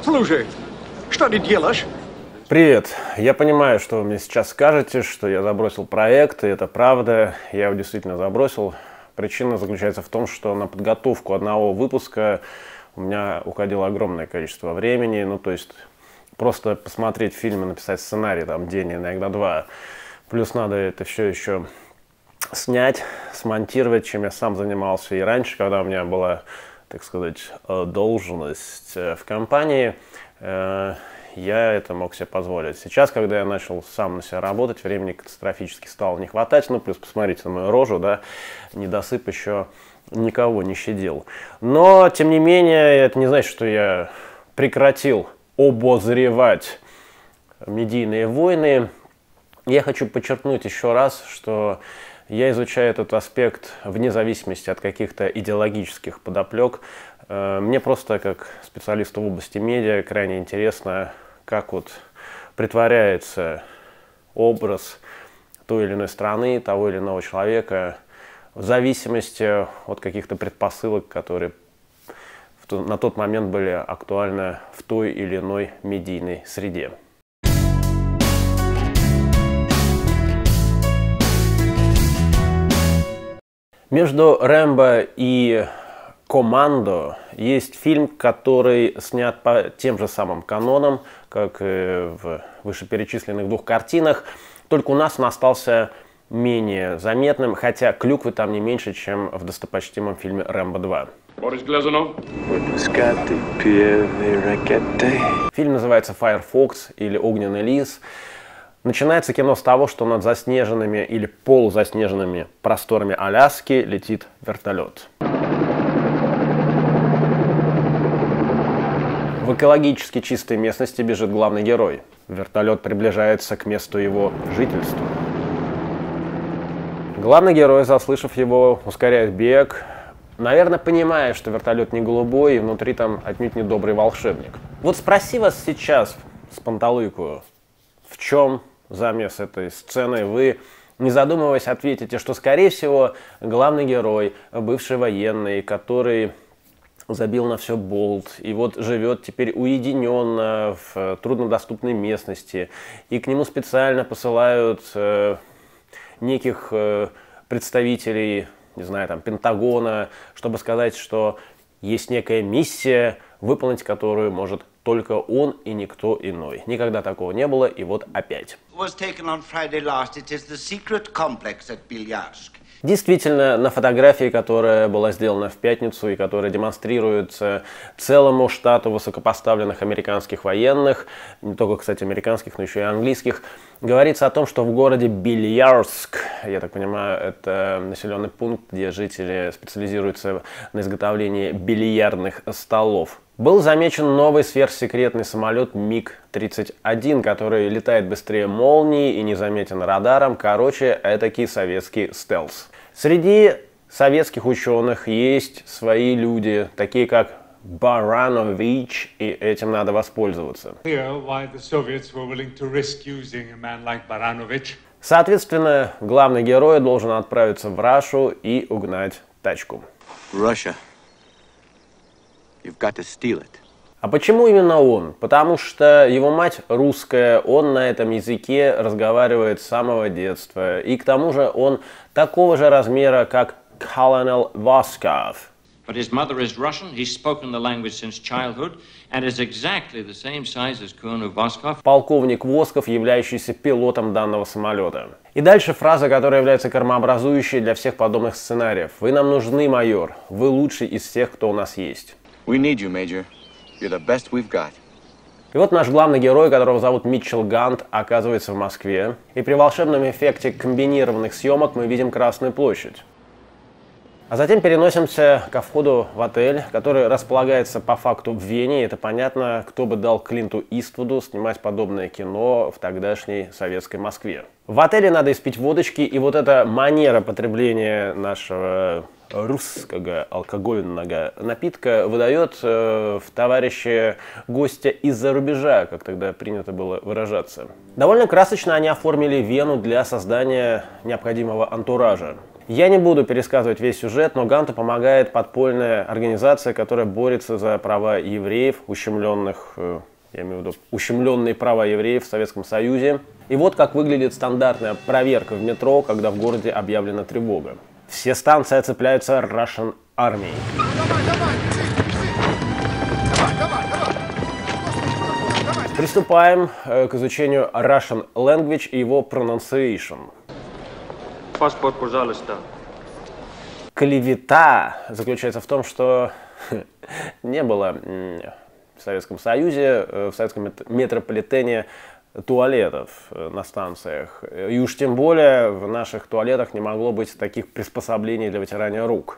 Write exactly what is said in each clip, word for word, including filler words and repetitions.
Слушай, что ты делаешь? Привет. Я понимаю, что вы мне сейчас скажете, что я забросил проект, и это правда. Я его действительно забросил. Причина заключается в том, что на подготовку одного выпуска у меня уходило огромное количество времени. Ну, то есть просто посмотреть фильм и написать сценарий там день, иногда два. Плюс надо это все еще снять, смонтировать, чем я сам занимался и раньше, когда у меня была, так сказать, должность в компании. Я это мог себе позволить. Сейчас, когда я начал сам на себя работать, времени катастрофически стало не хватать. Ну, плюс посмотрите на мою рожу, да, недосып еще никого не щадил. Но, тем не менее, это не значит, что я прекратил обозревать медийные войны. Я хочу подчеркнуть еще раз, что я изучаю этот аспект вне зависимости от каких-то идеологических подоплек. Мне просто, как специалисту в области медиа, крайне интересно, как вот притворяется образ той или иной страны, того или иного человека, в зависимости от каких-то предпосылок, которые на тот момент были актуальны в той или иной медийной среде. Между «Рэмбо» и «Коммандо» есть фильм, который снят по тем же самым канонам, как и в вышеперечисленных двух картинах, только у нас он остался менее заметным, хотя клюквы там не меньше, чем в достопочтимом фильме «Рэмбо два». Фильм называется «Firefox» или «Огненный лис». Начинается кино с того, что над заснеженными или полузаснеженными просторами Аляски летит вертолет. В экологически чистой местности бежит главный герой. Вертолет приближается к месту его жительства. Главный герой, заслышав его, ускоряет бег, наверное, понимая, что вертолет не голубой и внутри там отнюдь не добрый волшебник. Вот спроси вас сейчас, спанталыку, в чем замес этой сцены, вы, не задумываясь, ответите, что, скорее всего, главный герой, бывший военный, который забил на все болт, и вот живет теперь уединенно в труднодоступной местности, и к нему специально посылают э, неких э, представителей, не знаю, там, Пентагона, чтобы сказать, что есть некая миссия, выполнить которую может только он и никто иной. Никогда такого не было, и вот опять. Действительно, на фотографии, которая была сделана в пятницу и которая демонстрируется целому штату высокопоставленных американских военных, не только, кстати, американских, но еще и английских, говорится о том, что в городе Бельярск, я так понимаю, это населенный пункт, где жители специализируются на изготовлении бильярдных столов, был замечен новый сверхсекретный самолет миг тридцать один, который летает быстрее молнии и незаметен радаром. Короче, этакий советский стелс. Среди советских ученых есть свои люди, такие как Баранович, и этим надо воспользоваться. Соответственно, главный герой должен отправиться в Рашу и угнать тачку. Russia. You've got to steal it. А почему именно он? Потому что его мать русская, он на этом языке разговаривает с самого детства. И к тому же он такого же размера, как Colonel Voskov. But his mother is Russian, he's spoken the language since childhood, and is exactly the same size as Colonel Voskov. Полковник Восков, являющийся пилотом данного самолета. И дальше фраза, которая является кормообразующей для всех подобных сценариев. Вы нам нужны, майор. Вы лучший из всех, кто у нас есть. We need you, Major. You're the best we've got. И вот наш главный герой, которого зовут Митчелл Гант, оказывается в Москве. И при волшебном эффекте комбинированных съемок мы видим Красную площадь. А затем переносимся ко входу в отель, который располагается по факту в Вене. И это понятно, кто бы дал Клинту Иствуду снимать подобное кино в тогдашней советской Москве. В отеле надо испить водочки, и вот эта манера потребления нашего русского алкогольного напитка выдает э, в товарища гостя из-за рубежа, как тогда принято было выражаться. Довольно красочно они оформили Вену для создания необходимого антуража. Я не буду пересказывать весь сюжет, но Ганту помогает подпольная организация, которая борется за права евреев, ущемленных, я имею в виду, ущемленные права евреев в Советском Союзе. И вот как выглядит стандартная проверка в метро, когда в городе объявлена тревога. Все станции оцепляются Russian Army. Приступаем к изучению Russian language и его pronunciation. Паспорт, пожалуйста. Клевета заключается в том, что не было в Советском Союзе, в советском метрополитене туалетов на станциях. И уж тем более в наших туалетах не могло быть таких приспособлений для вытирания рук.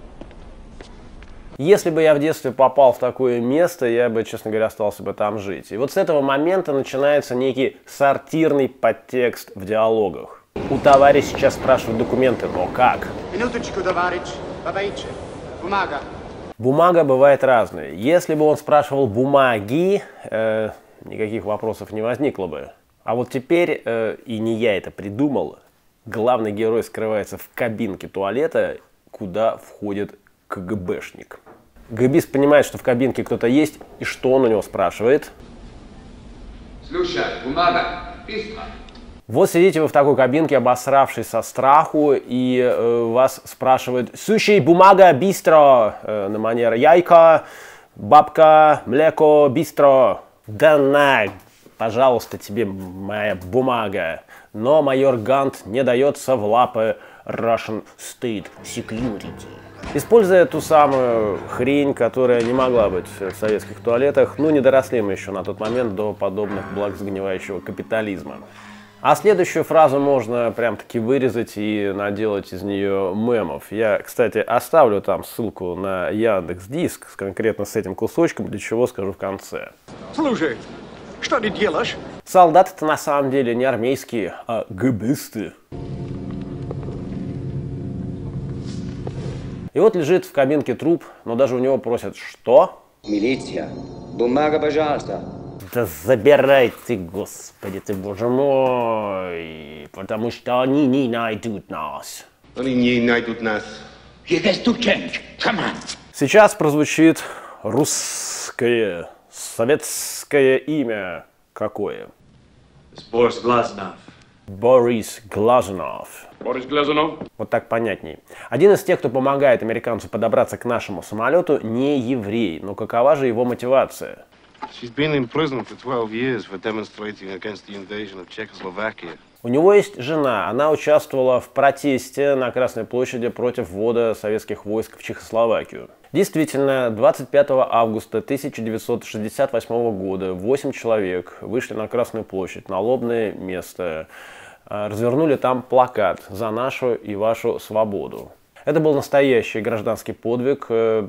Если бы я в детстве попал в такое место, я бы, честно говоря, остался бы там жить. И вот с этого момента начинается некий сортирный подтекст в диалогах. У товарища сейчас спрашивают документы, но как? Минуточку, товарищ. Подайте. Бумага. Бумага бывает разная. Если бы он спрашивал бумаги, э, никаких вопросов не возникло бы. А вот теперь, э, и не я это придумал, главный герой скрывается в кабинке туалета, куда входит КГБшник. ГБист понимает, что в кабинке кто-то есть, и что он у него спрашивает. Слушай, бумага, быстро. Вот сидите вы в такой кабинке, обосравшись со страху, и э, вас спрашивают: «Слушай, бумага, быстро!» э, на манер «Яйка, бабка, млеко, быстро!» «Да на, пожалуйста, тебе моя бумага!» Но майор Гант не дается в лапы Russian State Security. Используя ту самую хрень, которая не могла быть в советских туалетах, ну не доросли мы еще на тот момент до подобных благ загнивающего капитализма. А следующую фразу можно прям-таки вырезать и наделать из нее мемов. Я, кстати, оставлю там ссылку на Яндекс.Диск, конкретно с этим кусочком, для чего скажу в конце. Слушай, что ты делаешь? Солдаты-то на самом деле не армейские, а гэбисты. И вот лежит в кабинке труп, но даже у него просят: «Что?» Милиция. Бумага, пожалуйста. Да забирай ты, господи ты, боже мой, потому что они не найдут нас. Они не найдут нас. Сейчас прозвучит русское, советское имя. Какое? Борис Глазунов. Борис Глазунов. Борис Глазунов. Вот так понятней. Один из тех, кто помогает американцу подобраться к нашему самолету, не еврей. Но какова же его мотивация? She's been in prison for twelve years for demonstrating against the invasion of Czechoslovakia. У него есть жена. Она участвовала в протесте на Красной площади против ввода советских войск в Чехословакию. Действительно, двадцать пятого августа тысяча девятьсот шестьдесят восьмого года восемь человек вышли на Красную площадь, на лобное место, развернули там плакат «За нашу и вашу свободу». Это был настоящий гражданский подвиг.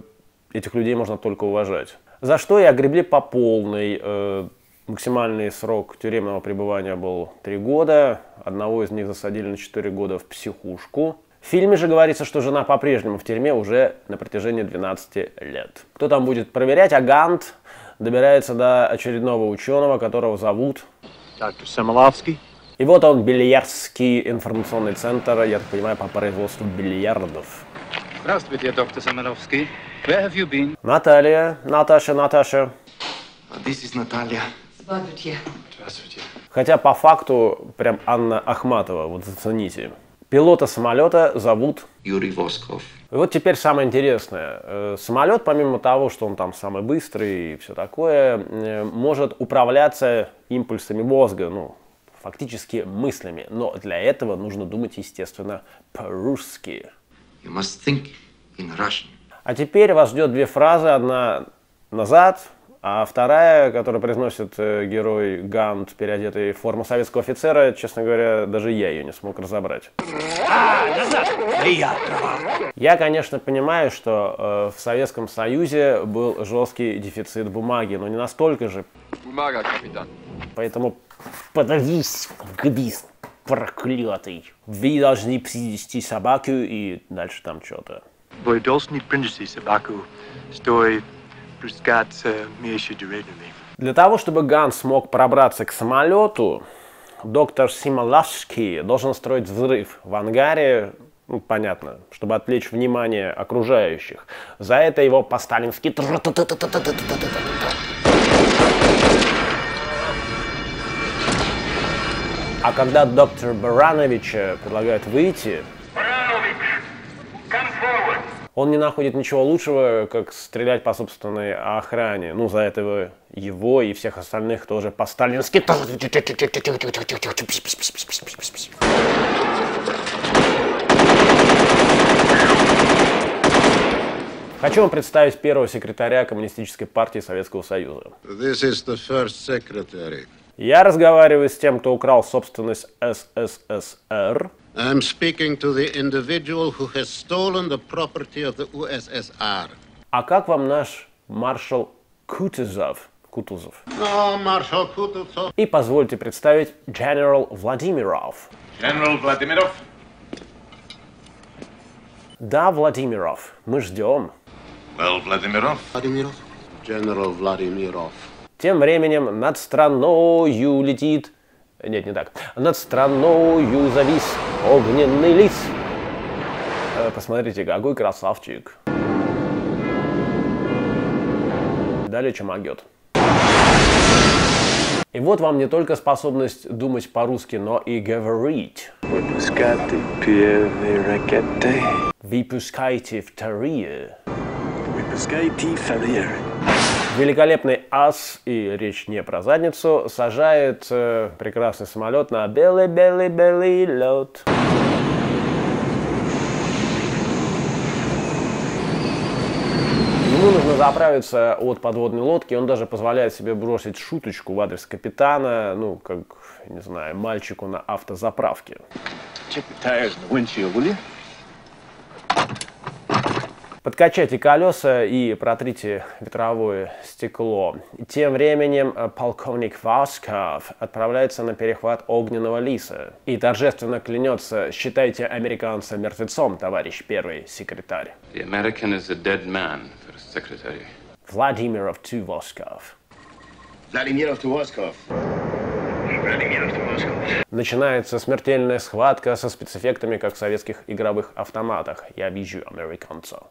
Этих людей можно только уважать. За что и огребли по полной. Максимальный срок тюремного пребывания был три года. Одного из них засадили на четыре года в психушку. В фильме же говорится, что жена по-прежнему в тюрьме уже на протяжении двенадцати лет. Кто там будет проверять? А Гант добирается до очередного ученого, которого зовут... доктор Семиловский. И вот он, Бильярдский информационный центр, я так понимаю, по производству бильярдов. Здравствуйте, доктор Семиловский. Where have you been? Наталья, Наташа, Наташа. This is Natalia. Здравствуйте. Здравствуйте. Хотя по факту прям Анна Ахматова, вот зацените. Пилота самолета зовут Юрий Восков. И вот теперь самое интересное. Самолет, помимо того, что он там самый быстрый и все такое, может управляться импульсами мозга, ну, фактически мыслями. Но для этого нужно думать, естественно, по-русски. You must think in Russian. А теперь вас ждет две фразы. Одна назад, а вторая, которую произносит герой Гант, переодетый в форму советского офицера, честно говоря, даже я ее не смог разобрать. А, назад! Я Я, конечно, понимаю, что э, в Советском Союзе был жесткий дефицит бумаги, но не настолько же. Бумага, капитан. Поэтому подавись, гэбист проклятый. Вы должны принести собаку и дальше там что-то. Вы должны принести собаку, что пускать меньше деревьями. Для того, чтобы Гант смог пробраться к самолету, доктор Семиловский должен строить взрыв в ангаре, Ну, понятно, чтобы отвлечь внимание окружающих. За это его по-сталински... А когда доктор Барановича предлагают выйти, он не находит ничего лучшего, как стрелять по собственной охране. Ну, за это его и всех остальных тоже по-сталински... Хочу вам представить первого секретаря Коммунистической партии Советского Союза. This is the first secretary. Я разговариваю с тем, кто украл собственность эс эс эс эр. I'm speaking to the individual who has stolen the property of the ю эс эс ар. А как вам наш маршал Кутузов? Кутузов. No, Marshal Kutuzov. И позвольте представить генерал Владимиров. General Vladimиров? Да, Владимиров, мы ждем. Well, Vladimиров? Vladimиров? General Vladimиров. Тем временем над страною летит... Нет, не так. Над страною завис огненный лис. Посмотрите, какой красавчик. Далее чумагет. И вот вам не только способность думать по-русски, но и говорить. Выпускайте первые ракеты. Выпускайте вторые. Выпускайте вторые. Великолепный ас, и речь не про задницу, сажает э, прекрасный самолет на белый-белый-белый лед. Ему нужно заправиться от подводной лодки, он даже позволяет себе бросить шуточку в адрес капитана, ну, как, не знаю, мальчику на автозаправке. Подкачайте колеса и протрите ветровое стекло. Тем временем полковник Восков отправляется на перехват огненного лиса и торжественно клянется: считайте американца мертвецом, товарищ первый секретарь. The American is a dead man, first secretary. Владимиров to Восков. Vladimиров to Voskov. Vladimиров to Voskov. Начинается смертельная схватка со спецэффектами, как в советских игровых автоматах. Я вижу американца.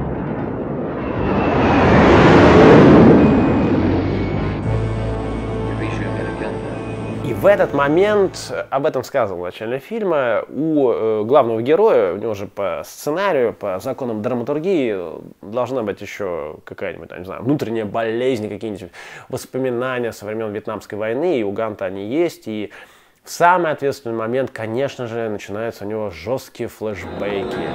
И в этот момент, об этом сказано в начале фильма, у э, главного героя, у него же по сценарию, по законам драматургии должна быть еще какая-нибудь, не знаю, внутренняя болезнь, какие-нибудь воспоминания со времен Вьетнамской войны, и у Ганта они есть, и в самый ответственный момент, конечно же, начинаются у него жесткие флешбеки.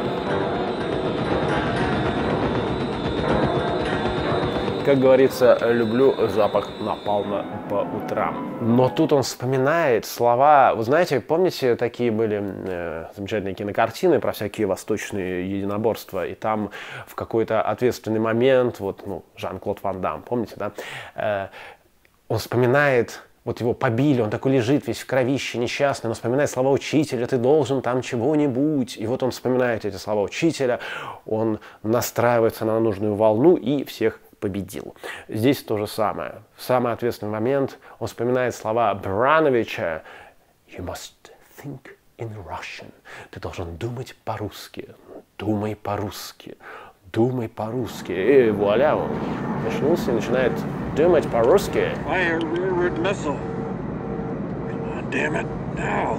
Как говорится, люблю запах напалма по утрам. Но тут он вспоминает слова. Вы знаете, помните, такие были э, замечательные кинокартины про всякие восточные единоборства, и там в какой-то ответственный момент, вот, ну, Жан-Клод Ван Дамм, помните, да? Э, он вспоминает, вот его побили, он такой лежит весь в кровище, несчастный, он вспоминает слова учителя: ты должен там чего-нибудь. И вот он вспоминает эти слова учителя, он настраивается на нужную волну и всех победил. Здесь то же самое. В самый ответственный момент он вспоминает слова Барановича: You must think in Russian. Ты должен думать по-русски. Думай по-русски. Думай по-русски. И вуаля, он начнулся и начинает думать по-русски. Fire rearward missile. Come on, damn it, now.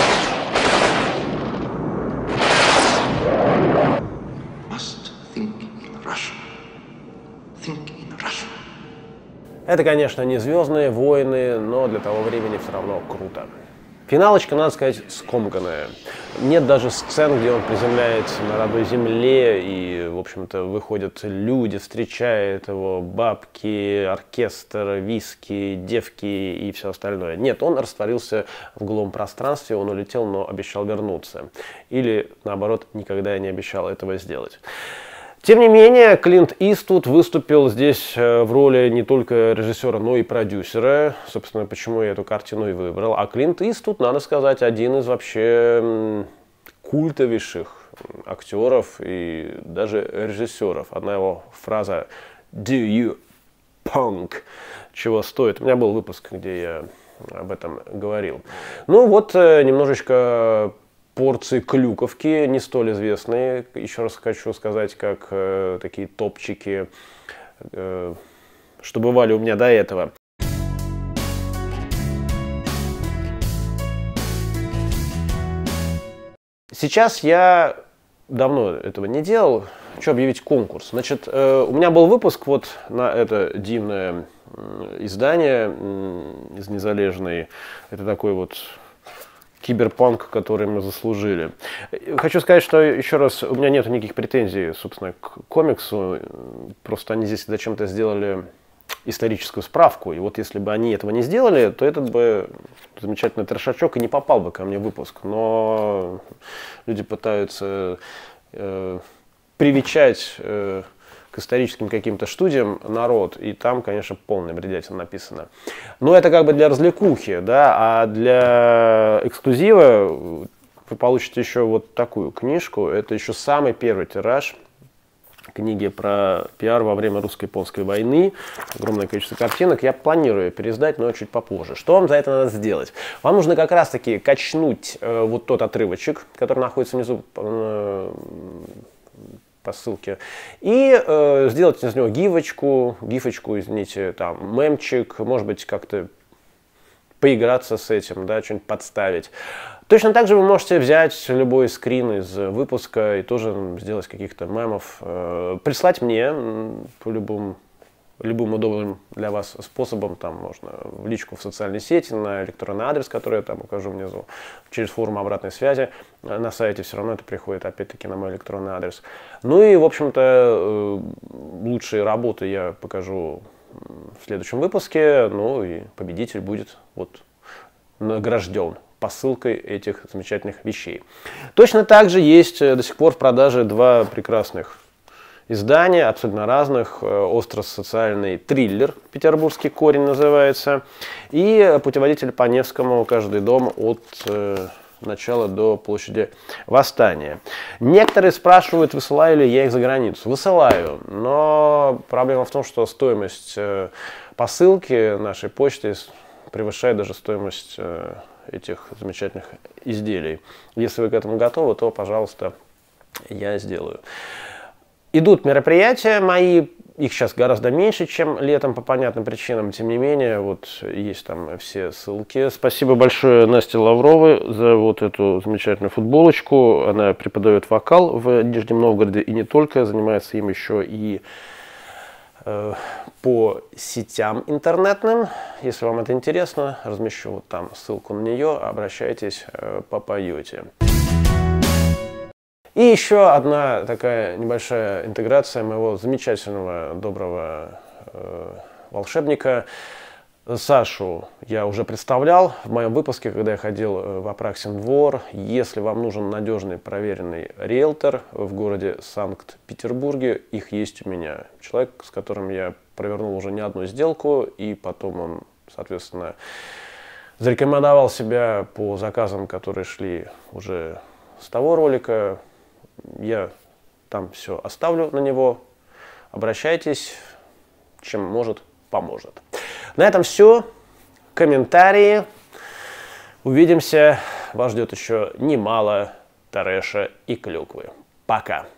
Must think in Russian. Think in Russian. Это, конечно, не «Звездные войны», но для того времени все равно круто. Финалочка, надо сказать, скомканная. Нет даже сцен, где он приземляется на родной земле, и, в общем-то, выходят люди, встречают его бабки, оркестр, виски, девки и все остальное. Нет, он растворился в голом пространстве, он улетел, но обещал вернуться. Или, наоборот, никогда не обещал этого сделать. Тем не менее, Клинт Иствуд выступил здесь в роли не только режиссера, но и продюсера. Собственно, почему я эту картину и выбрал. А Клинт Иствуд, надо сказать, один из вообще культовейших актеров и даже режиссеров. Одна его фраза «Do you punk?» чего стоит. У меня был выпуск, где я об этом говорил. Ну вот, немножечко порции клюковки, не столь известные, еще раз хочу сказать, как э, такие топчики, э, что бывали у меня до этого. Сейчас я давно этого не делал. Хочу объявить конкурс. Значит, э, у меня был выпуск вот на это дивное э, издание э, из Незалежной. Это такой вот киберпанк, который мы заслужили. Хочу сказать, что еще раз, у меня нет никаких претензий, собственно, к комиксу. Просто они здесь зачем-то сделали историческую справку. И вот если бы они этого не сделали, то этот бы замечательный трешачок и не попал бы ко мне в выпуск. Но люди пытаются э, привечать э, к историческим каким-то студиям народ, и там, конечно, полная бредятина написано. Но это как бы для развлекухи, да, а для эксклюзива вы получите еще вот такую книжку. Это еще самый первый тираж книги про пиар во время русско-японской войны. Огромное количество картинок. Я планирую переиздать, но чуть попозже. Что вам за это надо сделать? Вам нужно как раз-таки качнуть э, вот тот отрывочек, который находится внизу э, по ссылке, и э, сделать из него гифочку, гифочку, извините, там, мемчик, может быть, как-то поиграться с этим, да, что-нибудь подставить. Точно так же вы можете взять любой скрин из выпуска и тоже сделать каких-то мемов, э, прислать мне по любым, любым удобным для вас способом. Там можно в личку в социальной сети, на электронный адрес, который я там укажу внизу, через форум обратной связи. На сайте все равно это приходит опять-таки на мой электронный адрес. Ну и, в общем-то, э, лучшие работы я покажу в следующем выпуске. Ну и победитель будет вот награжден посылкой этих замечательных вещей. Точно так же есть до сих пор в продаже два прекрасных издания, абсолютно разных. Остро-социальный триллер «Петербургский корень» называется, и путеводитель по Невскому «Каждый дом от э, начала до площади Восстания». Некоторые спрашивают, высылаю ли я их за границу. Высылаю, но проблема в том, что стоимость э, посылки нашей почты превышает даже стоимость э, этих замечательных изделий. Если вы к этому готовы, то, пожалуйста, я сделаю. Идут мероприятия мои, их сейчас гораздо меньше, чем летом по понятным причинам, тем не менее, вот есть там все ссылки. Спасибо большое Насте Лавровой за вот эту замечательную футболочку. Она преподает вокал в Нижнем Новгороде и не только, занимается им еще и э, по сетям интернетным. Если вам это интересно, размещу вот там ссылку на нее, обращайтесь, э, попоете. И еще одна такая небольшая интеграция моего замечательного, доброго э, волшебника. Сашу я уже представлял в моем выпуске, когда я ходил в Апраксин двор. Если вам нужен надежный, проверенный риэлтор в городе Санкт-Петербурге, их есть у меня. Человек, с которым я провернул уже не одну сделку, и потом он, соответственно, зарекомендовал себя по заказам, которые шли уже с того ролика. Я там все оставлю на него. Обращайтесь, чем может, поможет. На этом все. Комментарии. Увидимся. Вас ждет еще немало трэша и клюквы. Пока.